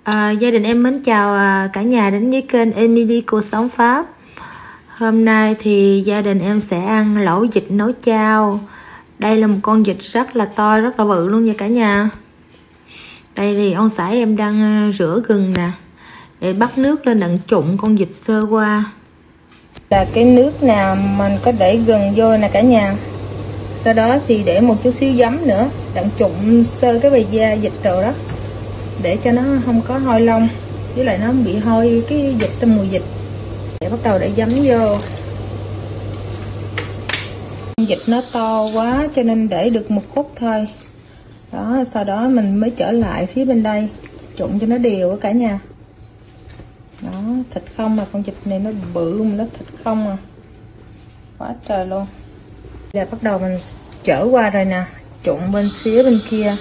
Gia đình em mến chào cả nhà đến với kênh Emily Cuộc Sống Pháp. Hôm nay thì gia đình em sẽ ăn lẩu vịt nấu chao. Đây là một con vịt rất là to, rất là bự luôn nha cả nhà. Đây thì ông xã em đang rửa gừng nè, để bắt nước lên đặng trụng con vịt sơ qua. Là cái nước nào mình có để gừng vô nè cả nhà. Sau đó thì để một chút xíu giấm nữa đặng trụng sơ cái bề da vịt rồi đó, để cho nó không có hôi lông, với lại nó bị hôi cái vịt trong mùi vịt. Để bắt đầu để giấm vô. Vịt nó to quá cho nên để được một khúc thôi đó. Sau đó mình mới trở lại phía bên đây trụng cho nó đều cả nhà đó. Thịt không mà con vịt này nó bự luôn, nó thịt không à, quá trời luôn. Giờ bắt đầu mình trở qua rồi nè, trụng bên phía bên kia.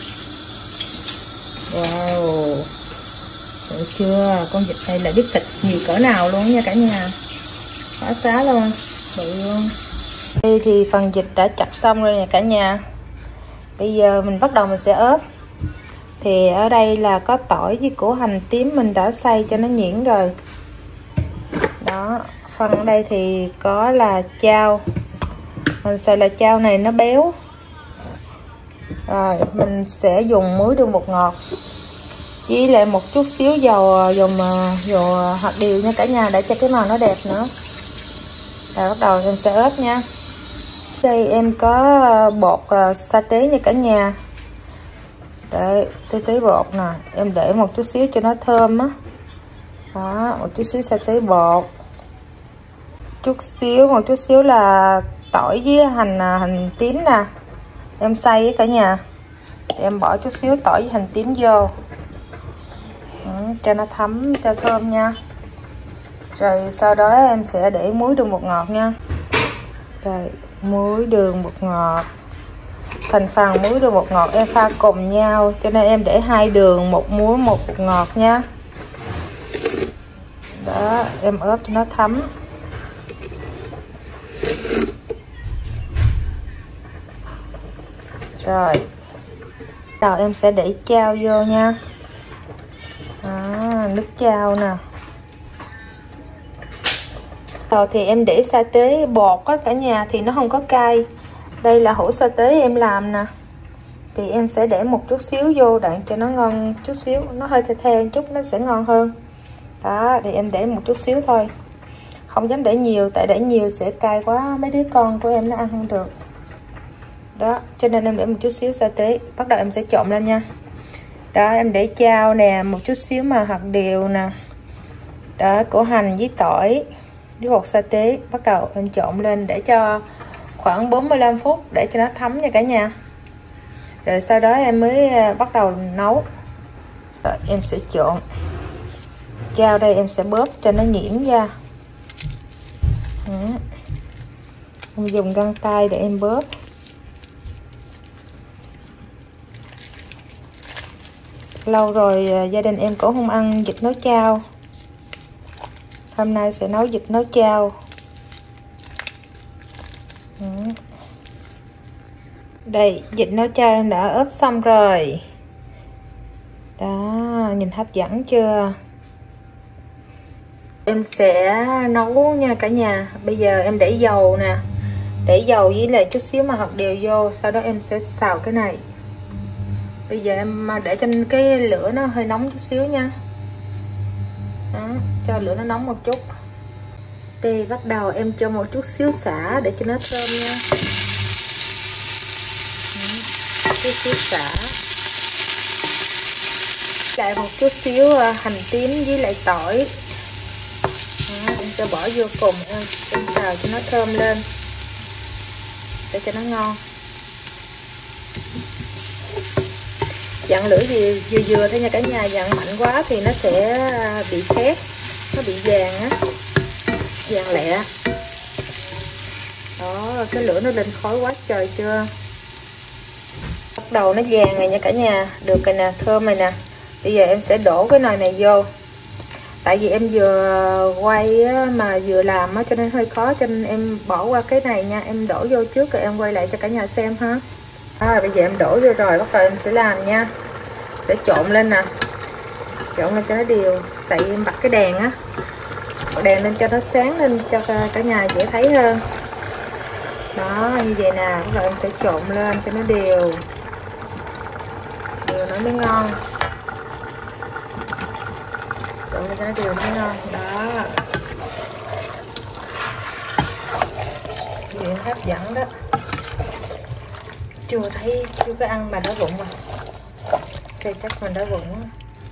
Wow, được chưa? Con vịt này là biết thịt nhiều cỡ nào luôn nha cả nhà, quá xá luôn, bự luôn. Đây thì phần vịt đã chặt xong rồi nè cả nhà. Bây giờ mình bắt đầu mình sẽ ướp. Thì ở đây là có tỏi với củ hành tím mình đã xay cho nó nhuyễn rồi đó. Phần ở đây thì có là chao, mình xài là chao này nó béo. Rồi mình sẽ dùng muối đường bột ngọt với lại một chút xíu dầu hạt điều nha cả nhà, để cho cái màu nó đẹp nữa. Rồi bắt đầu em sẽ ướp nha. Đây em có bột sa tế nha cả nhà. Đấy, tí bột nè, em để một chút xíu cho nó thơm á. Đó, một chút xíu sa tế bột. Một chút xíu là tỏi với hành tím nè. Em xay với cả nhà. Em bỏ chút xíu tỏi với hành tím vô. Cho nó thấm, cho thơm nha. Rồi sau đó em sẽ để muối đường bột ngọt nha. Rồi, muối đường bột ngọt. Thành phần muối đường bột ngọt em pha cùng nhau, cho nên em để 2 đường, 1 muối, 1 bột ngọt nha. Đó, em ướp cho nó thấm. Rồi em sẽ để chao vô nha. Đó, nước chao nè. Rồi thì em để sa tế bột á cả nhà, thì nó không có cay. Đây là hũ sa tế em làm nè, thì em sẽ để một chút xíu vô để cho nó ngon chút xíu, nó hơi the một chút nó sẽ ngon hơn. Đó, thì em để một chút xíu thôi, không dám để nhiều, tại để nhiều sẽ cay quá, mấy đứa con của em nó ăn không được. Đó, cho nên em để một chút xíu sa tế. Bắt đầu em sẽ trộn lên nha. Đó, em để chao nè, một chút xíu mà hạt điều nè. Đó, củ hành với tỏi với bột sa tế. Bắt đầu em trộn lên để cho khoảng 45 phút để cho nó thấm nha cả nhà. Rồi sau đó em mới bắt đầu nấu. Rồi em sẽ trộn. Chao đây em sẽ bóp cho nó nhuyễn ra. Em dùng găng tay để em bóp. Lâu rồi gia đình em cũng không ăn vịt nấu chao. Hôm nay sẽ nấu vịt nấu chao. Đây, vịt nấu chao em đã ướp xong rồi. Đó, nhìn hấp dẫn chưa? Em sẽ nấu nha cả nhà. Bây giờ em để dầu nè, để dầu với lại chút xíu mà hạt điều vô. Sau đó em sẽ xào cái này. Bây giờ em để cho cái lửa nó hơi nóng chút xíu nha. Đó, cho lửa nó nóng một chút. Thì bắt đầu em cho một chút xíu sả để cho nó thơm nha. Chút xíu sả, lại một chút xíu hành tím với lại tỏi. Đó, em sẽ bỏ vô cùng, em xào cho nó thơm lên để cho nó ngon. Dặn lửa vừa thôi nha cả nhà, dặn mạnh quá thì nó sẽ bị khét, nó bị vàng á, vàng lẹ. Đó, cái lửa nó lên khói quá trời chưa? Bắt đầu nó vàng rồi nha cả nhà, được rồi nè, thơm rồi nè. Bây giờ em sẽ đổ cái nồi này vô. Tại vì em vừa quay mà vừa làm cho nên hơi khó, cho nên em bỏ qua cái này nha. Em đổ vô trước rồi em quay lại cho cả nhà xem ha. Bây giờ em đổ vô rồi, bắt đầu em sẽ làm nha. Sẽ trộn lên nè. Trộn lên cho nó đều. Tại vì em bật cái đèn á, bật đèn lên cho nó sáng lên cho cả nhà dễ thấy hơn. Đó, như vậy nè, rồi em sẽ trộn lên cho nó đều. Đều nó mới ngon. Trộn lên cho nó đều mới ngon. Đó. Chuyện hấp dẫn đó. Chưa có ăn mà đói bụng mà. Cây chắc mình đói bụng á.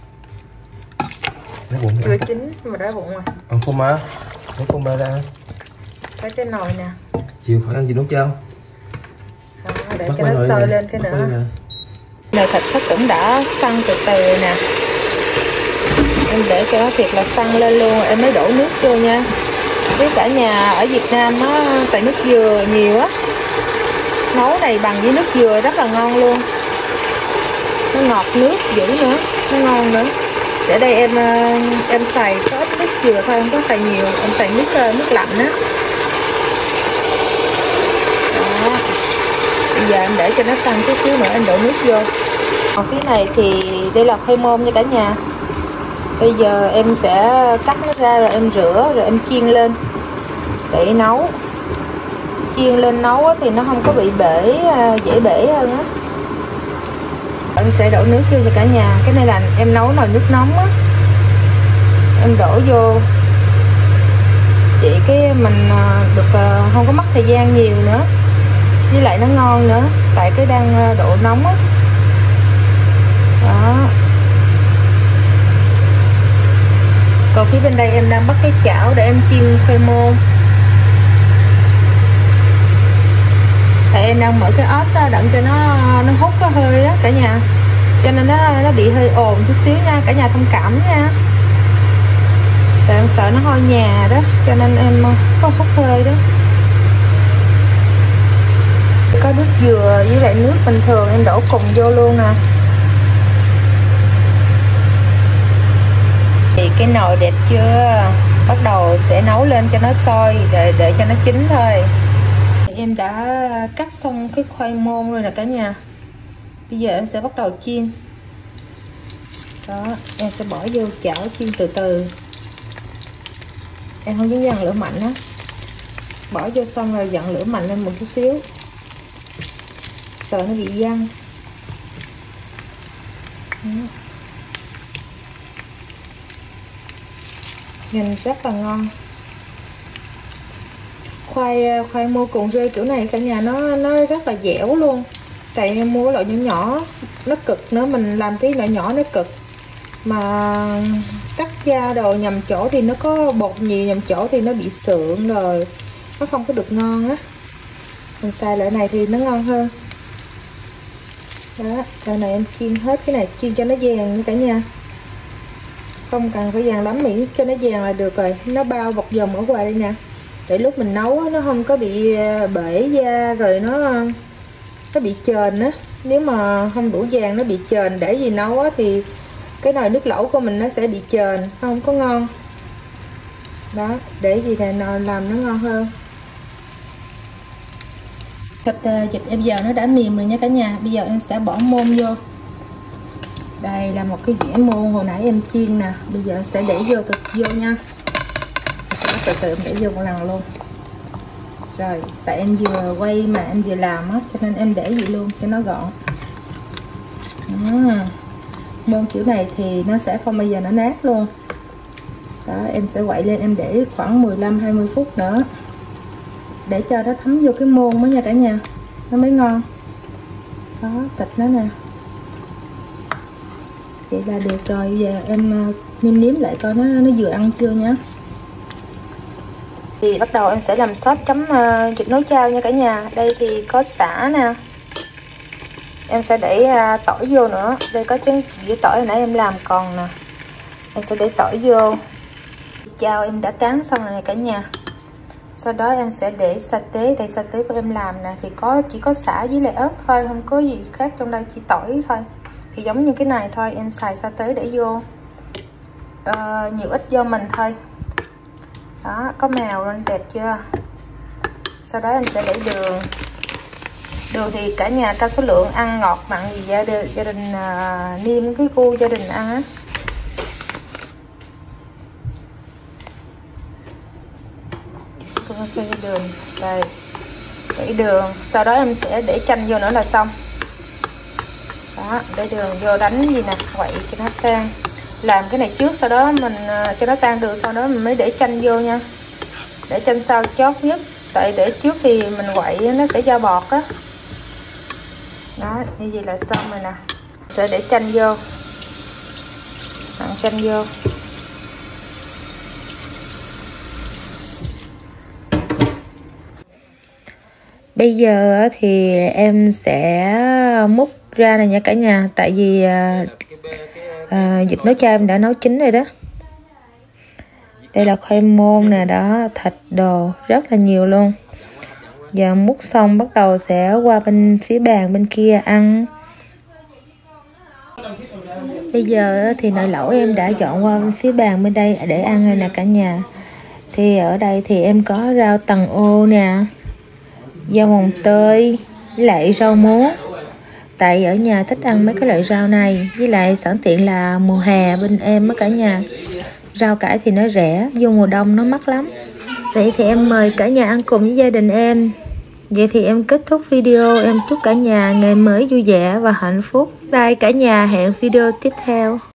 Đói bụng chưa chín mà đói bụng rồi. Ăn phô mai, lấy phô mai ra. Thấy cái nồi nè. Chiều khỏi ăn gì nấu chao. Để cho nó sôi lên cái nữa. Nồi thịt nó cũng đã săn từ từ nè. Em để cho nó thiệt là săn lên luôn, em mới đổ nước vô nha. Với cả nhà ở Việt Nam á, tại nước dừa nhiều á, nấu này bằng với nước dừa rất là ngon luôn. Nó ngọt nước dữ nữa, nó ngon nữa. Để đây em xài có ít nước dừa thôi, không có xài nhiều. Em xài nước lạnh á. Đó. Bây giờ em để cho nó săn chút xíu nữa em đổ nước vô. Còn phía này thì đây là khoai môn nha cả nhà. Bây giờ em sẽ cắt nó ra rồi em rửa rồi em chiên lên để nấu. Chiên lên nấu thì nó không có bị bể, dễ bể hơn á. Em sẽ đổ nước vô cho cả nhà. Cái này là em nấu nồi nước nóng á, em đổ vô vậy cái mình được không có mất thời gian nhiều nữa, với lại nó ngon nữa tại cái đang độ nóng á. Đó. Còn phía bên đây em đang bắt cái chảo để em chiên khoai môn. Tại em đang mở cái ốp đặng cho nó hút cái hơi á cả nhà, cho nên nó bị hơi ồn chút xíu nha cả nhà, thông cảm nha. Tại em sợ nó hôi nhà đó, cho nên em có hút hơi đó. Có nước dừa với lại nước bình thường em đổ cùng vô luôn nè. Thì cái nồi đẹp chưa? Bắt đầu sẽ nấu lên cho nó sôi để cho nó chín thôi. Em đã cắt xong cái khoai môn rồi nè cả nhà. Bây giờ em sẽ bắt đầu chiên. Đó, em sẽ bỏ vô chảo chiên từ từ. Em không dám dằn lửa mạnh á. Bỏ vô xong rồi dặn lửa mạnh lên một chút xíu, sợ nó bị văng. Nhìn rất là ngon. Khoai môn cuộn rơi kiểu này cả nhà, nó rất là dẻo luôn. Tại em mua loại nhỏ nhỏ, nó cực nữa, mình làm cái loại nhỏ nó cực. Mà cắt da đồ nhầm chỗ thì nó có bột nhiều, nhầm chỗ thì nó bị sượng rồi, nó không có được ngon á. Mình xài loại này thì nó ngon hơn. Đó, cái này em chiên hết cái này, chiên cho nó vàng nha cả nhà. Không cần phải vàng lắm, miễn cho nó vàng là được rồi. Nó bao bọc vòng ở ngoài đây nè, để lúc mình nấu nó không có bị bể da rồi nó bị chền á. Nếu mà không đủ vàng nó bị chền, để gì nấu á thì cái nồi nước lẩu của mình nó sẽ bị chền, không có ngon. Đó, để gì này làm nó ngon hơn. Thịt vịt em giờ nó đã mềm rồi nha cả nhà. Bây giờ em sẽ bỏ môn vô. Đây là một cái dĩa môn hồi nãy em chiên nè. Bây giờ em sẽ để vô nha. Em sẽ từ em để vô một lần luôn. Rồi, tại em vừa quay mà em vừa làm á, cho nên em để vậy luôn cho nó gọn. Môn kiểu này thì nó sẽ không bao giờ nó nát luôn. Đó, em sẽ quậy lên em để khoảng 15-20 phút nữa để cho nó thấm vô cái môn đó nha cả nhà, nó mới ngon. Đó, thịt nó nè. Vậy là được rồi. Bây giờ em nêm lại coi nó vừa ăn chưa nhé. Thì bắt đầu em sẽ làm sốt chấm vịt nấu chao nha cả nhà. Đây thì có sả nè, em sẽ để tỏi vô nữa. Đây có trứng dĩa tỏi hồi nãy em làm còn nè, em sẽ để tỏi vô. Chao em đã tráng xong rồi này cả nhà. Sau đó em sẽ để sa tế. Đây sa tế của em làm nè, thì chỉ có sả với lại ớt thôi, không có gì khác trong đây, chỉ tỏi thôi. Thì giống như cái này thôi, em xài sa tế để vô nhiều ít vô mình thôi. Đó, có màu lên đẹp chưa. Sau đó em sẽ để đường. Đường thì cả nhà canh số lượng ăn ngọt mặn gì gia đình nêm cái gu gia đình ăn á. phi đường đây, để đường, sau đó em sẽ để chanh vô nữa là xong. Đó, để đường vô đánh gì nè, quậy cho nó tan. Làm cái này trước, sau đó mình cho nó tan đường, sau đó mình mới để chanh vô nha. Để chanh sau chót nhất, tại để trước thì mình quậy nó sẽ ra bọt á. Đó, như vậy là xong rồi nè. Sẽ để chanh vô, ăn chanh vô. Bây giờ thì em sẽ múc ra này nha cả nhà. Tại vì vịt nấu chay em đã nấu chín rồi đó. Đây là khoai môn nè, đó, thịt đồ rất là nhiều luôn. Giờ múc xong bắt đầu sẽ qua bên phía bàn bên kia ăn. Bây giờ thì nồi lẩu em đã dọn qua bên phía bàn bên đây để ăn rồi nè cả nhà. Thì ở đây thì em có rau tầng ô nè, rau mồng tơi, với lại rau muống. Tại ở nhà thích ăn mấy cái loại rau này, với lại sẵn tiện là mùa hè bên em á cả nhà. Rau cải thì nó rẻ, vô mùa đông nó mắc lắm. Vậy thì em mời cả nhà ăn cùng với gia đình em. Vậy thì em kết thúc video, em chúc cả nhà ngày mới vui vẻ và hạnh phúc. Bye cả nhà, hẹn video tiếp theo.